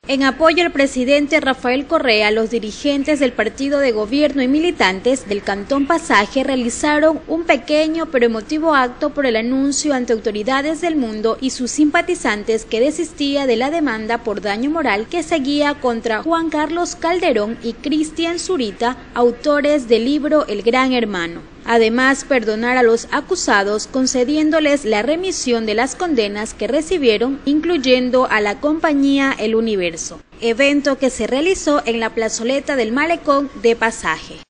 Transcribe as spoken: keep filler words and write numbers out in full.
En apoyo al presidente Rafael Correa, los dirigentes del partido de gobierno y militantes del Cantón Pasaje realizaron un pequeño pero emotivo acto por el anuncio ante autoridades del mundo y sus simpatizantes que desistía de la demanda por daño moral que seguía contra Juan Carlos Calderón y Cristian Zurita, autores del libro El Gran Hermano. Además, perdonar a los acusados concediéndoles la remisión de las condenas que recibieron, incluyendo a la compañía El Universo, evento que se realizó en la plazoleta del Malecón de Pasaje.